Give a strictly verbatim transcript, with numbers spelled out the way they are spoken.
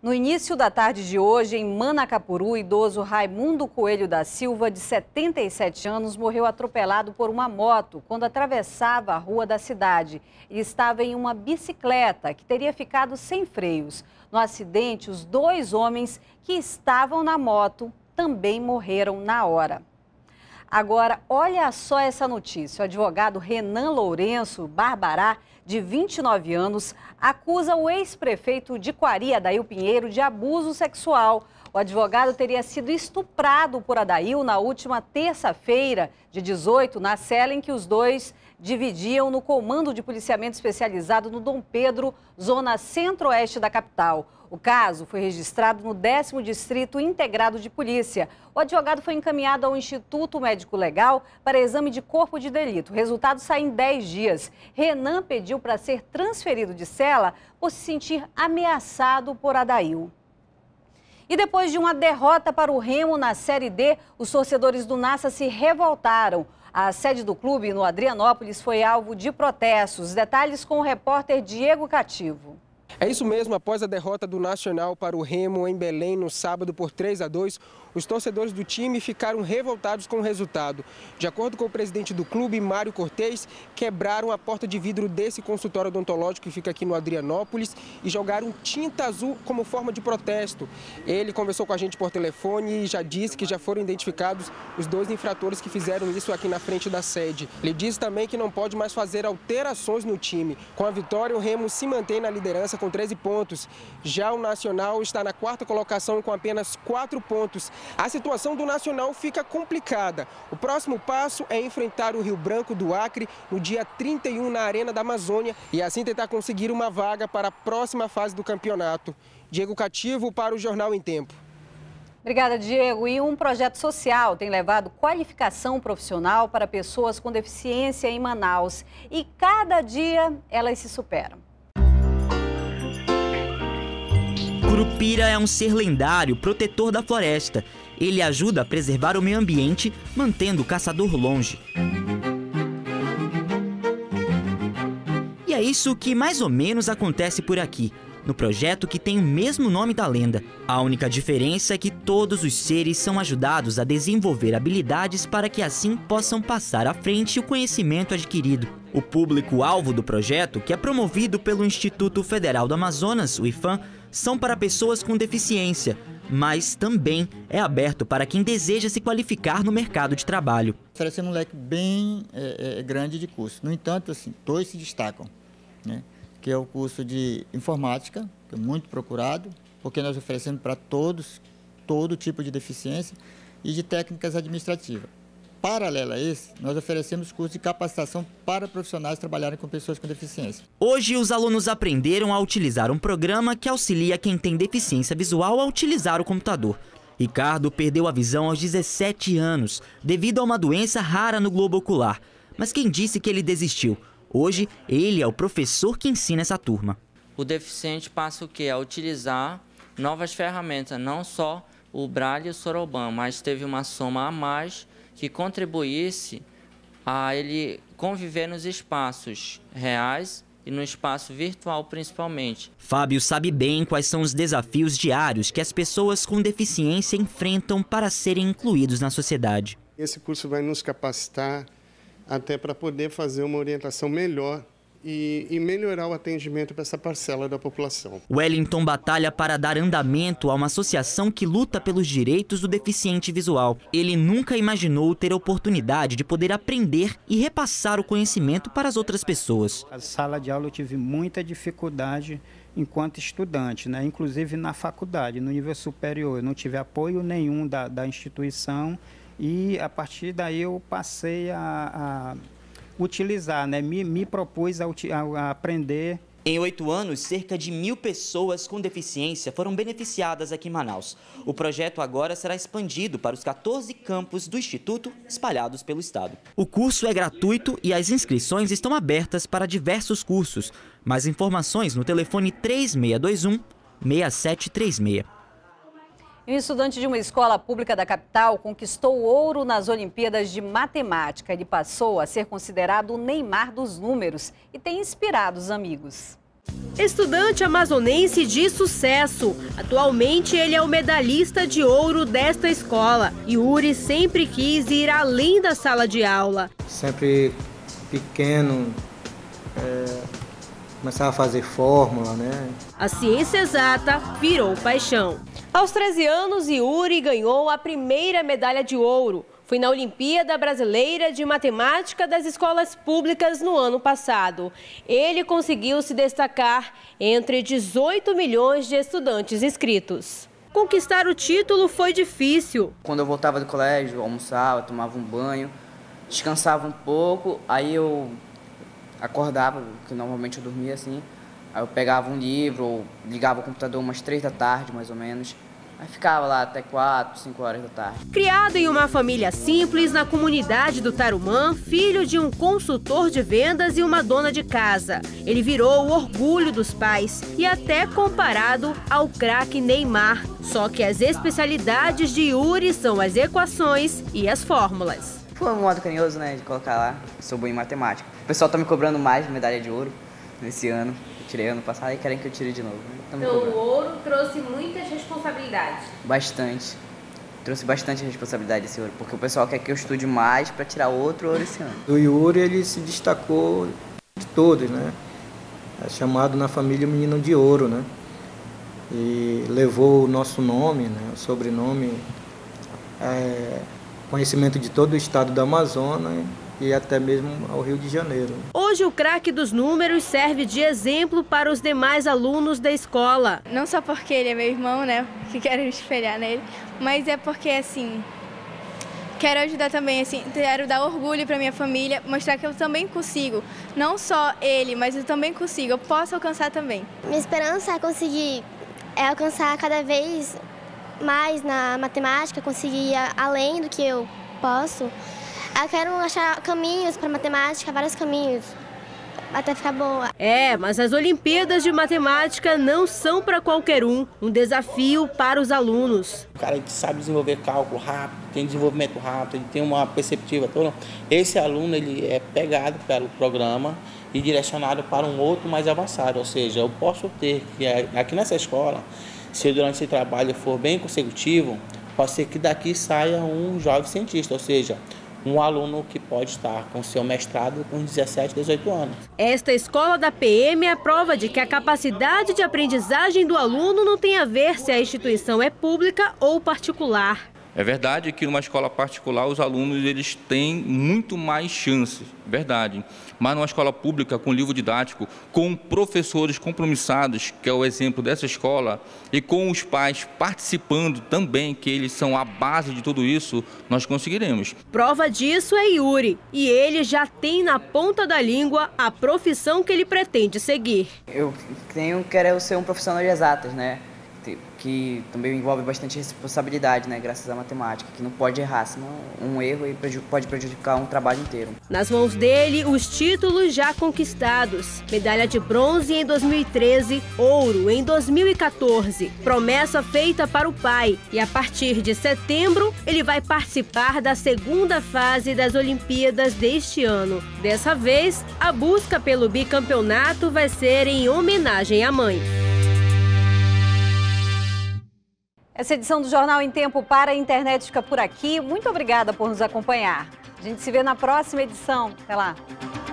No início da tarde de hoje, em Manacapuru, o idoso Raimundo Coelho da Silva, de setenta e sete anos, morreu atropelado por uma moto quando atravessava a rua da cidade. Ele estava em uma bicicleta que teria ficado sem freios. No acidente, os dois homens que estavam na moto também morreram na hora. Agora, olha só essa notícia. O advogado Renan Lourenço Barbará, de vinte e nove anos, acusa o ex-prefeito de Quari, Adail Pinheiro, de abuso sexual. O advogado teria sido estuprado por Adail na última terça-feira, de dezoito, na cela em que os dois dividiam no Comando de Policiamento Especializado no Dom Pedro, zona centro-oeste da capital. O caso foi registrado no décimo Distrito Integrado de Polícia. O advogado foi encaminhado ao Instituto Médico Legal para exame de corpo de delito. O resultado sai em dez dias. Renan pediu para ser transferido de cela por se sentir ameaçado por Adail. E depois de uma derrota para o Remo na Série D, os torcedores do Nassa se revoltaram. A sede do clube, no Adrianópolis, foi alvo de protestos. Detalhes com o repórter Diego Cativo. É isso mesmo, após a derrota do Nacional para o Remo em Belém no sábado por três a dois, os torcedores do time ficaram revoltados com o resultado. De acordo com o presidente do clube, Mário Cortez, quebraram a porta de vidro desse consultório odontológico que fica aqui no Adrianópolis e jogaram tinta azul como forma de protesto. Ele conversou com a gente por telefone e já disse que já foram identificados os dois infratores que fizeram isso aqui na frente da sede. Ele disse também que não pode mais fazer alterações no time. Com a vitória, o Remo se mantém na liderança com treze pontos. Já o Nacional está na quarta colocação com apenas quatro pontos. A situação do Nacional fica complicada. O próximo passo é enfrentar o Rio Branco do Acre no dia trinta e um na Arena da Amazônia e assim tentar conseguir uma vaga para a próxima fase do campeonato. Diego Cativo para o Jornal em Tempo. Obrigada, Diego. E um projeto social tem levado qualificação profissional para pessoas com deficiência em Manaus. E cada dia elas se superam. Curupira é um ser lendário, protetor da floresta. Ele ajuda a preservar o meio ambiente, mantendo o caçador longe. E é isso que mais ou menos acontece por aqui, no projeto que tem o mesmo nome da lenda. A única diferença é que todos os seres são ajudados a desenvolver habilidades para que assim possam passar à frente o conhecimento adquirido. O público-alvo do projeto, que é promovido pelo Instituto Federal do Amazonas, o IFAM, são para pessoas com deficiência, mas também é aberto para quem deseja se qualificar no mercado de trabalho. Oferecemos um leque bem é, é, grande de cursos. No entanto, assim, dois se destacam, né? Que é o curso de informática, que é muito procurado, porque nós oferecemos para todos, todo tipo de deficiência, e de técnicas administrativas. Paralelo a esse, nós oferecemos curso de capacitação para profissionais trabalharem com pessoas com deficiência. Hoje, os alunos aprenderam a utilizar um programa que auxilia quem tem deficiência visual a utilizar o computador. Ricardo perdeu a visão aos dezessete anos, devido a uma doença rara no globo ocular. Mas quem disse que ele desistiu? Hoje, ele é o professor que ensina essa turma. O deficiente passa o quê? A utilizar novas ferramentas, não só o Braille e o Soroban, mas teve uma soma a mais que contribuísse a ele conviver nos espaços reais e no espaço virtual principalmente. Fábio sabe bem quais são os desafios diários que as pessoas com deficiência enfrentam para serem incluídos na sociedade. Esse curso vai nos capacitar até para poder fazer uma orientação melhor e, e melhorar o atendimento para essa parcela da população. Wellington batalha para dar andamento a uma associação que luta pelos direitos do deficiente visual. Ele nunca imaginou ter a oportunidade de poder aprender e repassar o conhecimento para as outras pessoas. Na sala de aula eu tive muita dificuldade enquanto estudante, né? Inclusive na faculdade, no nível superior. Eu não tive apoio nenhum da, da instituição e a partir daí eu passei a... a utilizar, né? me, me propus a, a aprender. Em oito anos, cerca de mil pessoas com deficiência foram beneficiadas aqui em Manaus. O projeto agora será expandido para os quatorze campos do Instituto espalhados pelo estado. O curso é gratuito e as inscrições estão abertas para diversos cursos. Mais informações no telefone três seis dois um, seis sete três seis. Um estudante de uma escola pública da capital conquistou ouro nas Olimpíadas de Matemática. Ele passou a ser considerado o Neymar dos números e tem inspirado os amigos. Estudante amazonense de sucesso. Atualmente ele é o medalhista de ouro desta escola. Yuri sempre quis ir além da sala de aula. Sempre pequeno, é, começava a fazer fórmula, né? A ciência exata virou paixão. Aos treze anos, Yuri ganhou a primeira medalha de ouro. Foi na Olimpíada Brasileira de Matemática das Escolas Públicas no ano passado. Ele conseguiu se destacar entre dezoito milhões de estudantes inscritos. Conquistar o título foi difícil. Quando eu voltava do colégio, eu almoçava, tomava um banho, descansava um pouco, aí eu acordava, que normalmente eu dormia assim, aí eu pegava um livro, ou ligava o computador umas três da tarde, mais ou menos. Aí ficava lá até quatro, cinco horas da tarde. Criado em uma família simples na comunidade do Tarumã, filho de um consultor de vendas e uma dona de casa. Ele virou o orgulho dos pais e até comparado ao craque Neymar. Só que as especialidades de Yuri são as equações e as fórmulas. Foi um modo carinhoso, né, de colocar lá, sou bom em matemática. O pessoal tá me cobrando mais medalha de ouro nesse ano. Eu tirei ano passado e querem que eu tire de novo. Então o ouro trouxe muitas responsabilidades? Bastante. Trouxe bastante responsabilidade esse ouro, porque o pessoal quer que eu estude mais para tirar outro ouro esse ano. O Yuri, ele se destacou de todos, né? É chamado na família Menino de Ouro, né? E levou o nosso nome, né? O sobrenome, é, conhecimento de todo o estado do Amazonas e até mesmo ao Rio de Janeiro. Hoje o craque dos números serve de exemplo para os demais alunos da escola. Não só porque ele é meu irmão, né, que quero me espelhar nele, mas é porque, assim, quero ajudar também, assim, quero dar orgulho para minha família, mostrar que eu também consigo. Não só ele, mas eu também consigo, eu posso alcançar também. Minha esperança é conseguir é alcançar cada vez mais na matemática, conseguir ir além do que eu posso. Eu quero achar caminhos para matemática, vários caminhos, até ficar boa. É, mas as Olimpíadas de Matemática não são para qualquer um, um desafio para os alunos. O cara sabe desenvolver cálculo rápido, tem desenvolvimento rápido, ele tem uma perceptiva toda. Esse aluno ele é pegado pelo programa e direcionado para um outro mais avançado, ou seja, eu posso ter que aqui nessa escola, se durante esse trabalho for bem consecutivo, pode ser que daqui saia um jovem cientista, ou seja, um aluno que pode estar com seu mestrado com dezessete, dezoito anos. Esta escola da P M é a prova de que a capacidade de aprendizagem do aluno não tem a ver se a instituição é pública ou particular. É verdade que numa escola particular os alunos eles têm muito mais chances, verdade. Mas numa escola pública com livro didático, com professores compromissados, que é o exemplo dessa escola, e com os pais participando também, que eles são a base de tudo isso, nós conseguiremos. Prova disso é Yuri, e ele já tem na ponta da língua a profissão que ele pretende seguir. Eu tenho quero ser um profissional de exatas, né? Que também envolve bastante responsabilidade, né, graças à matemática, que não pode errar, senão um erro pode prejudicar um trabalho inteiro. Nas mãos dele, os títulos já conquistados. Medalha de bronze em dois mil e treze, ouro em dois mil e quatorze. Promessa feita para o pai. E a partir de setembro, ele vai participar da segunda fase das Olimpíadas deste ano. Dessa vez, a busca pelo bicampeonato vai ser em homenagem à mãe. Essa edição do Jornal em Tempo para a Internet fica por aqui. Muito obrigada por nos acompanhar. A gente se vê na próxima edição. Até lá.